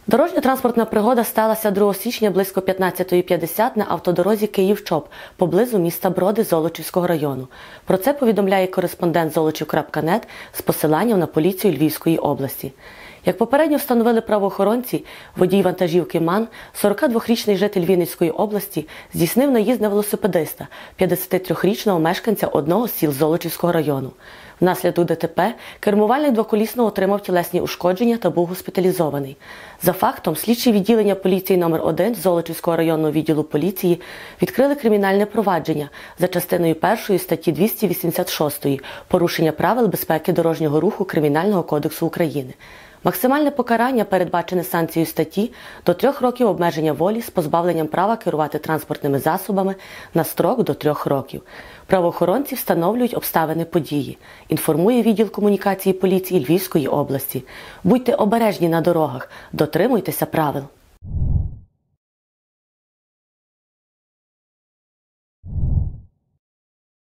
Дорожньо-транспортна пригода сталася 2 січня близько 15:50 на автодорозі Київ-Чоп, поблизу міста Броди Золочівського району. Про це повідомляє кореспондент Золочів.нет з посиланням на поліцію Львівської області. Як попередньо встановили правоохоронці, водій вантажівки МАН, 42-річний житель Вінницької області, здійснив наїзд на велосипедиста, 53-річного мешканця одного з сіл Золочівського району. Внаслідок ДТП кермувальник двоколісного отримав тілесні ушкодження та був госпіталізований. За фактом, слідчі відділення поліції номер 1 Золочівського районного відділу поліції відкрили кримінальне провадження за частиною 1 статті 286 «Порушення правил безпеки дорожнього руху Кримінального кодексу України». Максимальне покарання передбачене санкцією статті до 3 років обмеження волі з позбавленням права керувати транспортними засобами на строк до 3 років. Правоохоронці встановлюють обставини події, інформує відділ комунікації поліції Львівської області. Будьте обережні на дорогах, дотримуйтеся правил.